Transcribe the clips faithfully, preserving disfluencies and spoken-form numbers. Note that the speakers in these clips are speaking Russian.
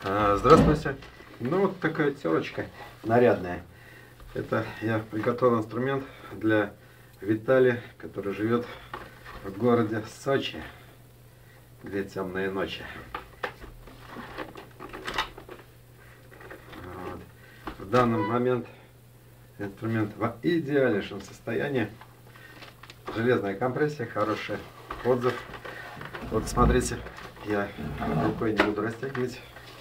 Здравствуйте. Ну вот такая терочка нарядная. Это я приготовил инструмент для Виталия, который живет в городе Сочи. Две темные ночи. Вот. В данный момент инструмент в идеальнейшем состоянии. Железная компрессия, хороший отзыв. Вот смотрите, я рукой не буду растягивать.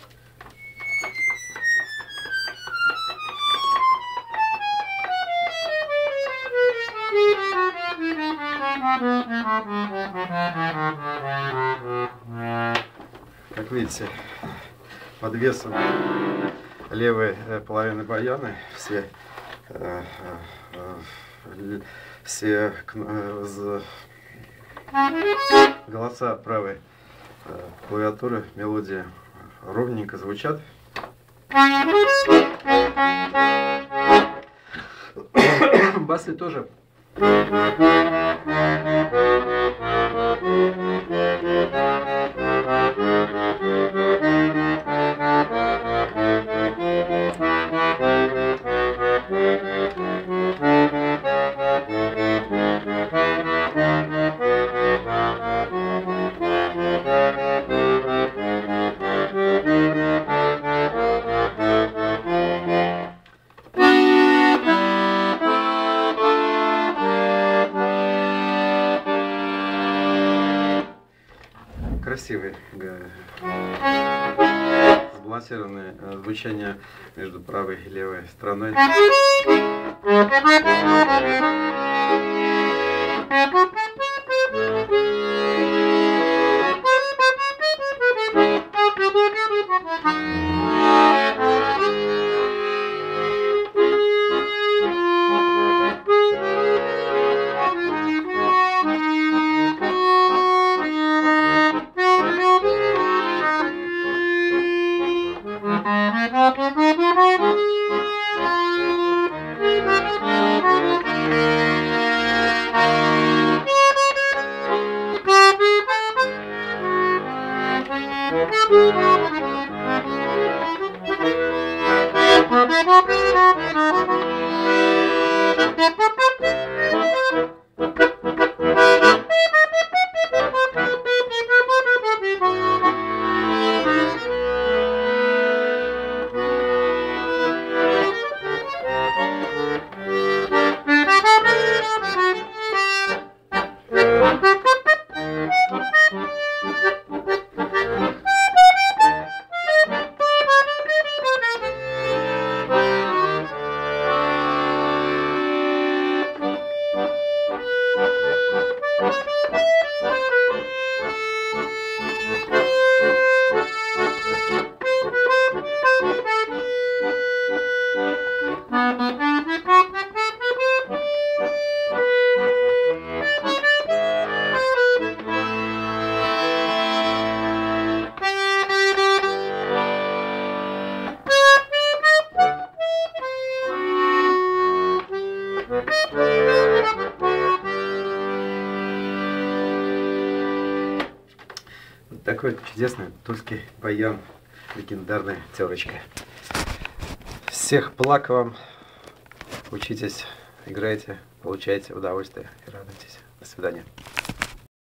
Как видите, под весом левой половины баяна все, э, э, все э, голоса правой э, клавиатуры, мелодии ровненько звучат. Басы тоже. Красивые, сбалансированное звучание между правой и левой стороной. Такой чудесный тульский баян, легендарная терочка. Всех благ вам, учитесь, играйте, получайте удовольствие и радуйтесь. До свидания.